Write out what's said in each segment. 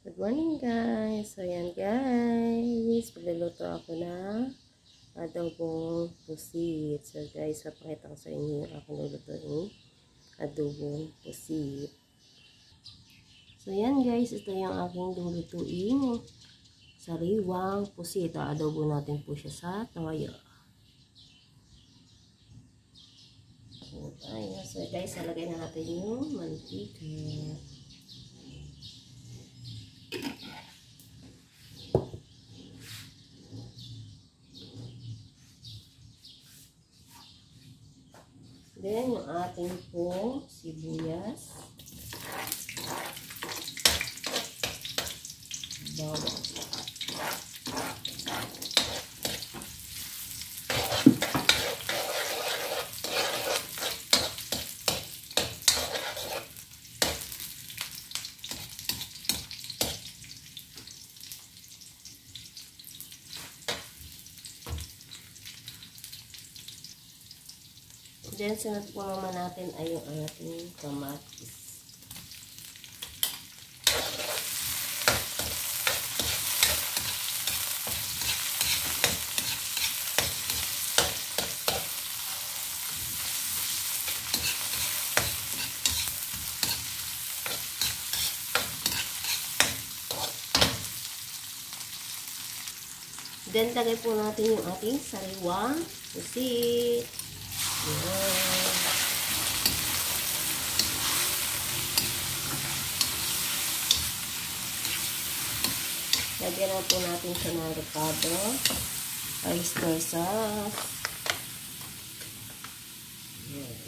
Good morning guys. So yan guys, pagluluto ako ng adobong pusit. So guys, papakita ko sa inyo yung aking lulutuin adobong pusit. So yan guys, ito yung aking lulutuin sariwang pusit. Adobo natin po siya sa toyo. Ayan. So guys, halagay na natin yung mantika. Then, yung ating po sibuyas. Bawang. Then, sunod po naman natin ay yung ating kamatis. Then, lagay po natin yung ating sariwang pusit. Ayan. Lagyan na po natin siya ng ricado, oyster sauce. Ayan.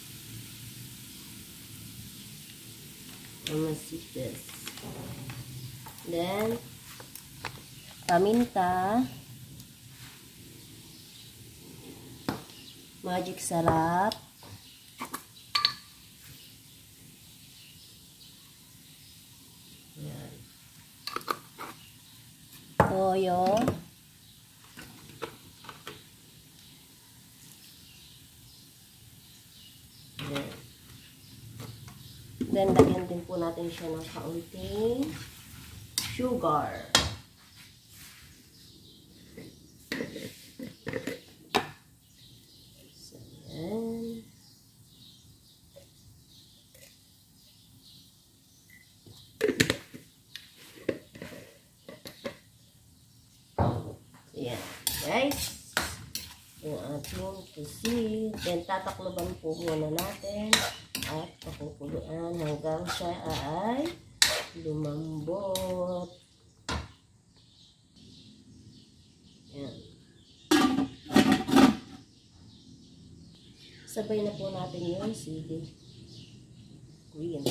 Amasitas. Then, paminta, magic sarap, ayan, toyo, ayan. Then, lagyan din po natin siya ng kaunting sugar. So, ayan. Ayan, guys. Yung ating pusit. Then, tatakloban po muna natin at pakukuluan hanggang siya ay lumambot. Ayan. Sabay na po natin yung sili. Green.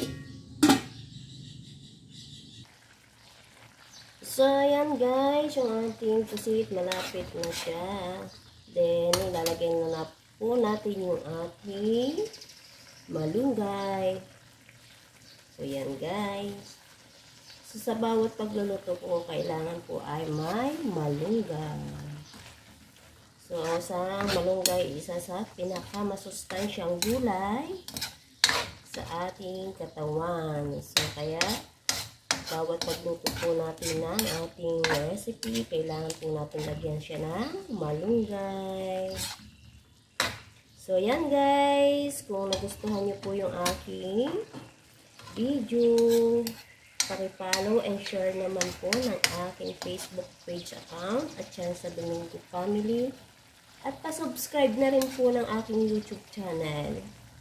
So, ayan guys, yung ating pusit, malapit na siya. Then, ilalagay na po natin yung ating malunggay. So, ayan guys. So, sa bawat pagluluto po, kailangan po ay may malunggay. So, sa malunggay, isa sa pinakamasustansyang gulay sa ating katawan. So, kaya, bawat pagluto po natin ng ating recipe, kailangan po natin lagyan siya ng malunggay. So, yan guys. Kung nagustuhan nyo po yung aking video, paki-follow and share naman po ng aking Facebook page account at yan sa Domingo Family. At pa-subscribe na rin po ng aking YouTube channel.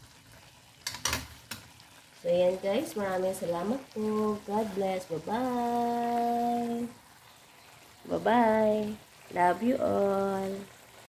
So, yan guys. Maraming salamat po. God bless. Bye-bye. Bye-bye. Love you all.